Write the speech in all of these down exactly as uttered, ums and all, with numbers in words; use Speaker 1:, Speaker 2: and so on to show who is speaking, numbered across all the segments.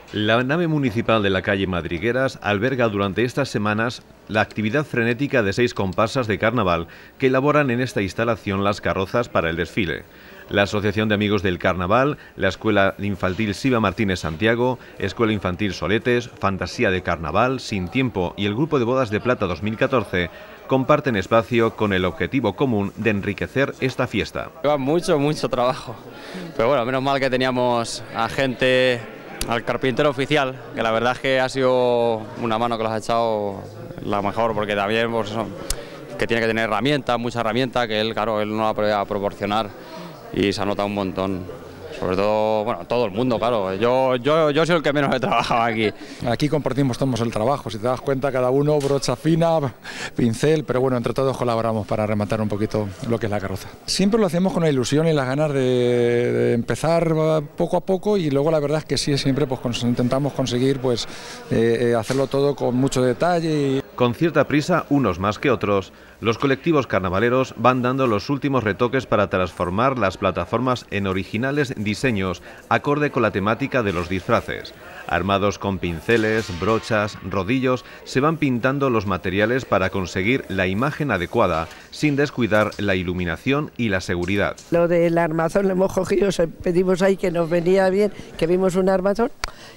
Speaker 1: La nave municipal de la calle Madrigueras alberga durante estas semanas la actividad frenética de seis comparsas de carnaval que elaboran en esta instalación las carrozas para el desfile. La Asociación de Amigos del Carnaval, la Escuela Infantil Siva Martínez Santiago, Escuela Infantil Soletes, Fantasía de Carnaval, Sin Tiempo y el Grupo de Bodas de Plata dos mil catorce comparten espacio con el objetivo común de enriquecer esta fiesta.
Speaker 2: Lleva mucho, mucho trabajo, pero bueno, menos mal que teníamos a gente, al carpintero oficial, que la verdad es que ha sido una mano que los ha echado la mejor, porque también pues eso, que tiene que tener herramientas, mucha herramienta, que él, claro, él no la podía proporcionar y se ha notado un montón. Sobre todo, bueno, todo el mundo, claro. Yo, yo, yo soy el que menos he trabajado aquí.
Speaker 3: Aquí compartimos todos el trabajo, si te das cuenta, cada uno brocha fina, pincel, pero bueno, entre todos colaboramos para rematar un poquito lo que es la carroza. Siempre lo hacemos con la ilusión y las ganas de, de empezar poco a poco, y luego la verdad es que sí, siempre pues intentamos conseguir pues eh, hacerlo todo con mucho detalle. Y...
Speaker 1: Con cierta prisa, unos más que otros, los colectivos carnavaleros van dando los últimos retoques para transformar las plataformas en originales diseños acorde con la temática de los disfraces. Armados con pinceles, brochas, rodillos, se van pintando los materiales para conseguir la imagen adecuada, sin descuidar la iluminación y la seguridad.
Speaker 4: Lo del armazón lo hemos cogido, pedimos ahí que nos venía bien, que vimos un armazón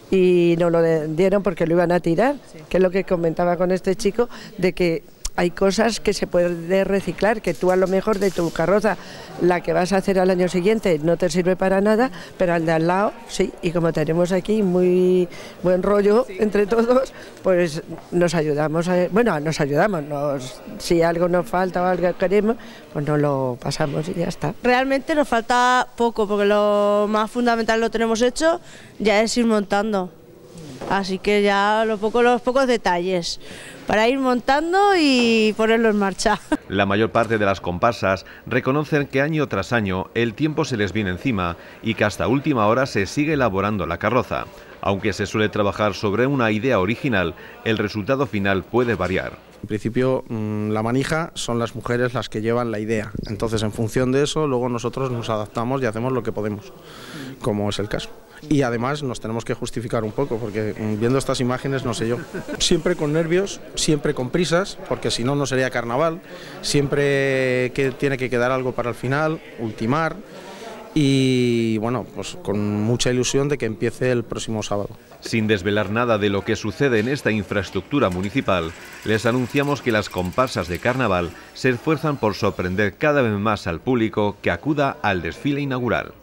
Speaker 4: y nos lo dieron porque lo iban a tirar, sí. Que es lo que comentaba con este chico, de que hay cosas que se pueden reciclar, que tú a lo mejor de tu carroza, la que vas a hacer al año siguiente no te sirve para nada, pero al de al lado sí, y como tenemos aquí muy buen rollo entre todos, pues nos ayudamos, a, bueno, nos ayudamos, nos, si algo nos falta o algo queremos, pues nos lo pasamos y ya está.
Speaker 5: Realmente nos falta poco, porque lo más fundamental lo tenemos hecho, ya es ir montando. Así que ya lo poco, los pocos detalles para ir montando y ponerlo en marcha.
Speaker 1: La mayor parte de las comparsas reconocen que año tras año el tiempo se les viene encima y que hasta última hora se sigue elaborando la carroza. Aunque se suele trabajar sobre una idea original, el resultado final puede variar.
Speaker 6: En principio, la manija son las mujeres las que llevan la idea. Entonces, en función de eso, luego nosotros nos adaptamos y hacemos lo que podemos, como es el caso. Y además nos tenemos que justificar un poco, porque viendo estas imágenes, no sé yo. Siempre con nervios, siempre con prisas, porque si no, no sería carnaval. Siempre que tiene que quedar algo para el final, ultimar. Y bueno, pues con mucha ilusión de que empiece el próximo sábado.
Speaker 1: Sin desvelar nada de lo que sucede en esta infraestructura municipal, les anunciamos que las comparsas de carnaval se esfuerzan por sorprender cada vez más al público que acuda al desfile inaugural.